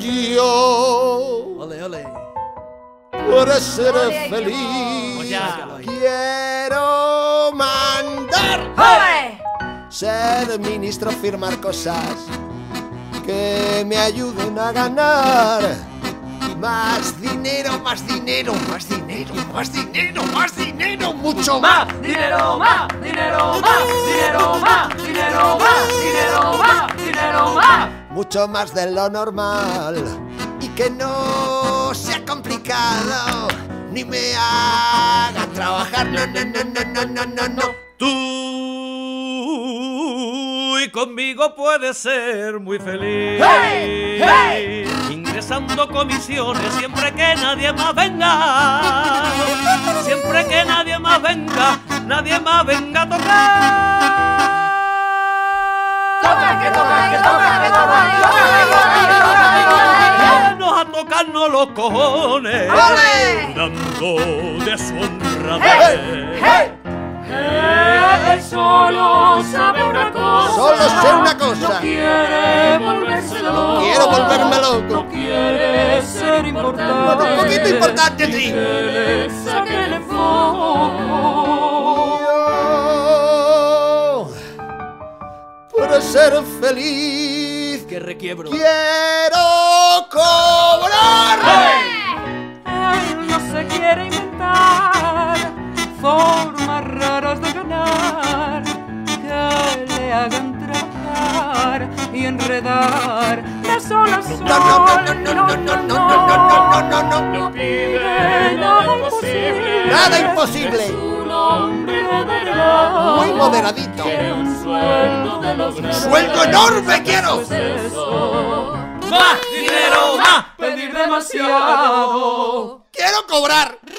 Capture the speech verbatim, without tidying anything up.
Yo, Ole, ole. para ser Ole, feliz, Pues ya. quiero mandar. ¡Ole! Ser ministro, firmar cosas que me ayuden a ganar más dinero, más dinero, más dinero, más dinero, más dinero, mucho más. Dinero más, dinero más, dinero más, dinero más, dinero más, dinero más. Mucho más de lo normal y que no sea complicado ni me haga trabajar. No, no, no, no, no, no, no, no. Tú y conmigo puedes ser muy feliz. ¡Hey! ¡Hey! Ingresando comisiones siempre que nadie más venga. Siempre que nadie más venga, nadie más venga a tocar. Toca, que toca, que toca, que toca, que toca, que toca, que toca, que toca. Nos a tocarnos los cojones. ¡Ole! Dando de su honradez. ¡Hey! ¡Hey! Él solo sabe una cosa. Solo sé una cosa. No quiere volverse loco. Quiero volverme loco. No quiere ser importante. Un poquito importante, sí. Que le saque el foco. Yo, para ser feliz, Que requiebro. quiero cobrar. Él no se quiere inventar formas raras de ganar que le hagan trabajar y enredar de sol a sol. No, no, no, no, no, no, no, no, no, no, no, no. No pide nada imposible. Nada imposible. Un hombre moderado. Muy moderadito. Quiere un sueldo de los grandes. Sueldo enorme quiero. Pues eso, Más dinero, más. pedir demasiado. Quiero cobrar.